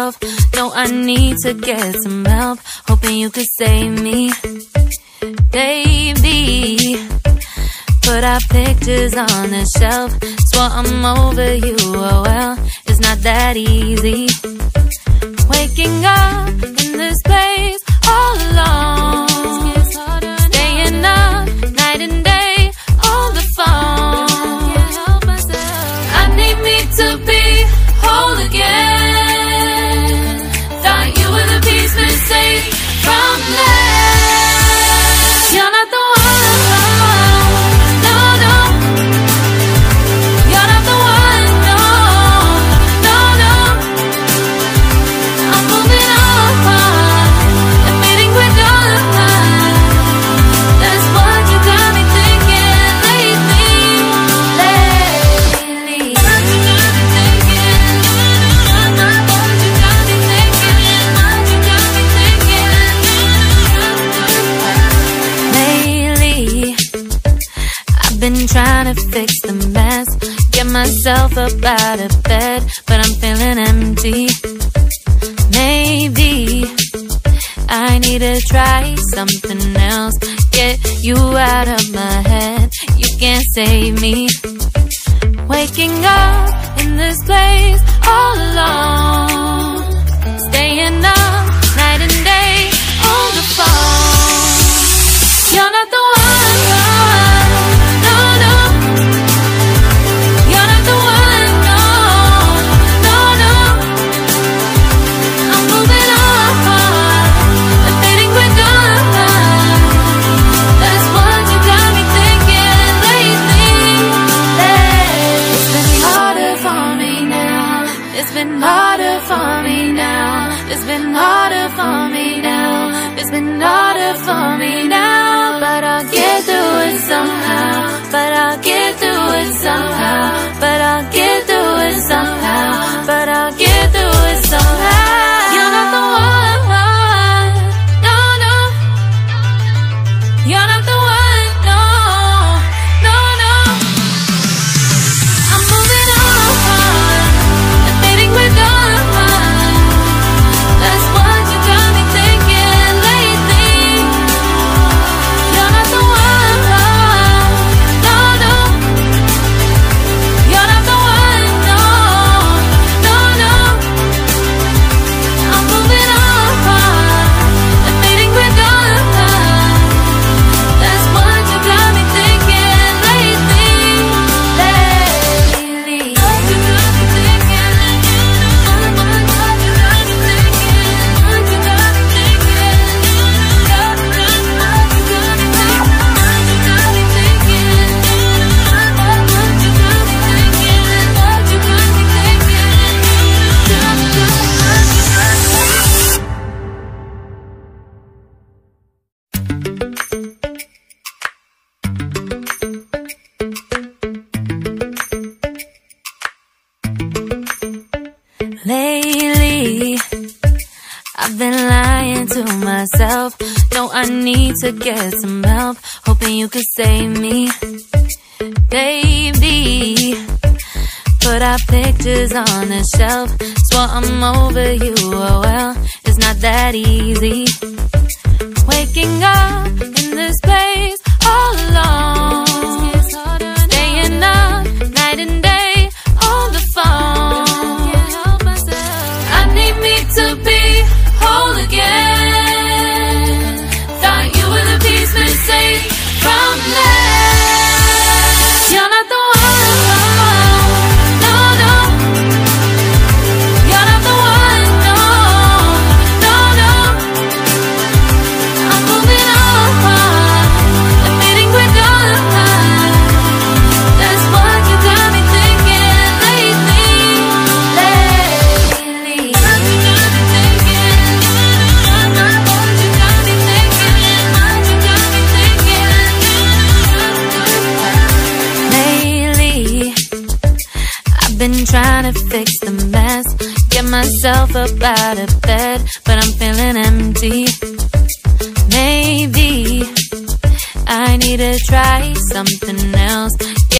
myself. No, I need to get some help. Hoping you could save me, baby. Put our pictures on the shelf. Swore I'm over you, oh well, it's not that easy. Waking up in this place all alone, staying up night and day on the phone. I need me to be whole again. Thought you were the piece missing from left. You're not the one. Been trying to fix the mess, get myself up out of bed, but I'm feeling empty. Maybe I need to try something else. Get you out of my head, you can't save me. Waking up in this place all alone, staying up night and day on the phone. You're not the one. It's been harder for me now. It's been harder for me now. It's been harder for me now. But I'll get through it somehow. But I'll get through it somehow. But I'll get through it somehow. But I'll get through it somehow. You're not the one. No, no. You're not the one. No, no, no. I'm moving on. Lately, I've been lying to myself. No, I need to get some help. Hoping you could save me, baby. Put our pictures on the shelf. Swore I'm over you, oh well, it's not that easy. Waking up in this place all alone, staying up night and day on the phone. To be whole again. Thought you were the piece missing from left. You're not the one. No, no. You're not the one. No, no, no. I'm moving on. Admitting we're done. That's what you got me thinking lately. Been trying to fix the mess, get myself up out of bed, but I'm feeling empty. Maybe I need to try something else.